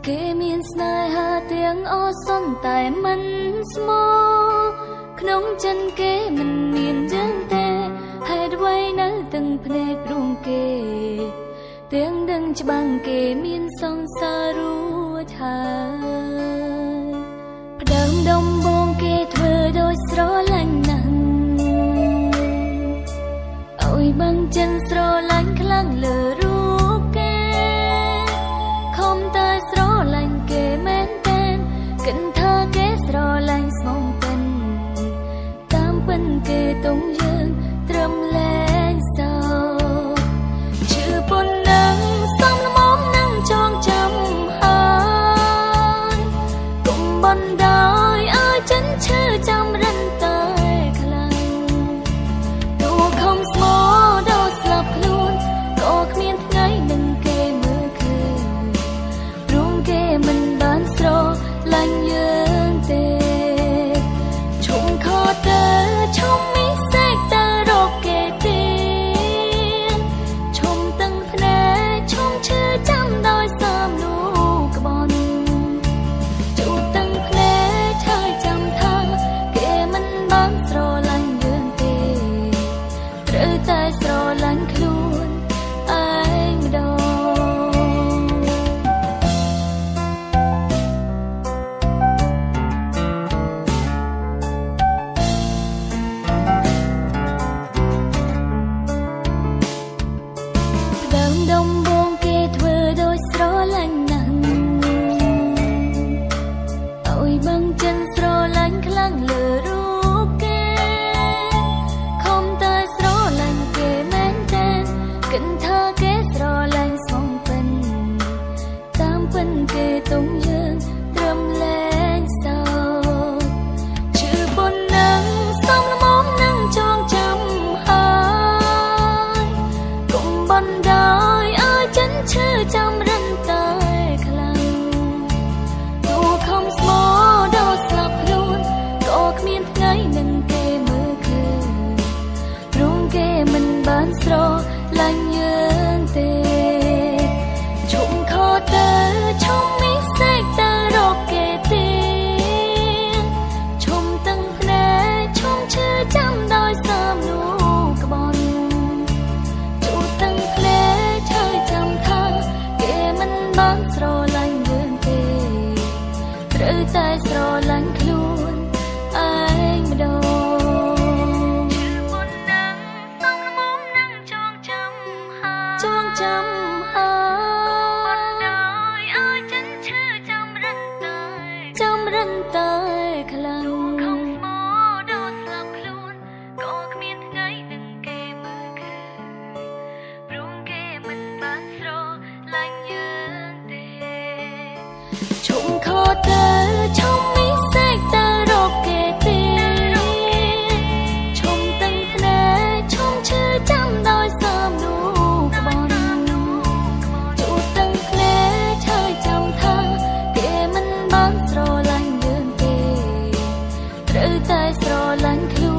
គេមានស្នេហាទាំងអសន្នតែមិនស្មោក្នុងចិនគេមិនមានយ៉ាងទេហេតុអ្វីនៅទាំងភ្នែករួងគេទាំងដឹងច្បាំងគេមានសង្សាររួចហើយផ្ដើមដំបូងគេធ្វើដោយស្រឡាញ់ណាស់ឲ្យបាំងចិនស្រឡាញ់ខ្លាំងលើរូបគេខំតែស្រឡាញ់គេមែនតែនគិនថាគេស្រឡាញ់ស្មងពិនតាមពិនគេតុងយើងត្រឹមលែងសោជឿប៉ុណ្ណឹងសំលមនឹងចងចាំហើយគុំបណ្ដោយឲ្យចិនឈឺចាំរិនតែខ្លាំងទូខំស្មោដល់ស្លាប់ខ្លួនក៏គ្មានថ្ងៃនឹងគេមើលឃើញព្រមគេមិនបានស្រឡាញ់យើងទេឈុំខោទៅឈុំមីសេកទៅរកគេទៀតឈុំទាំងភ្នែកឈុំឈឺចាំដោយសំនូក្បន់ជូតទាំងភ្នែកហើយចាំថាគេមិនបានស្រឡាញ់យើងទេត្រូវតែស្រឡាញ់ខ្លួនឯងម្ដងដំបូងគេធ្វើដោយស្រឡាញ់ណាស់ឲ្យបាំងចិនស្រឡាញ់ខ្លាំងលើរូបគេខំតែស្រឡាញ់គេមែនតែនគិនថាគេស្រឡាញ់ស្មងពិនតាមពិនគេតុងយើងត្រឹមលែងសោជឿប៉ុណ្ណឹងសំលមនឹងចងចាំហើយគុំបណ្ដោយចិនឈឺចាំរិនតែខ្លាំងទូខំស្មោដល់ស្លាប់ខ្លួនក៏គ្មានថ្ងៃនឹងគេមើលឃើញព្រមគេមិនបានស្រឡាញ់យើងទេឈុំខោទៅឈុំមីសេកទៅរកគេទៀតឈុំទាំងភ្នែកឈុំឈឺចាំដោយសំនូក្បន់ជូតទាំងភ្នែកហើយចាំថាគេមិនបានស្រឡាញ់យើងទេត្រូវតែស្រឡាញ់ខ្លួនឯងម្ដងជឿប៉ុណ្ណឹងសំលមនឹងចងចាំហើយគុំបណ្ដោយឲ្យចិនឈឺចាំរិនតែខ្លាំងខំស្មោដល់ស្លាប់ខ្លួនក៏គ្មានថ្ងៃនឹងគេមើលឃើញព្រមគេមិនបានស្រឡាញ់យើងទេឈុំខោទៅឈុំមីសេកទៅរកគេទៀតឈុំទាំងភ្នែកឈុំឈឺចាំដោយសំនូក្បន់ជូតទាំងភ្នែកហើយចាំថាគេមិនបានស្រឡាញ់យើងទេត្រូវតែស្រឡាញ់ខ្លួន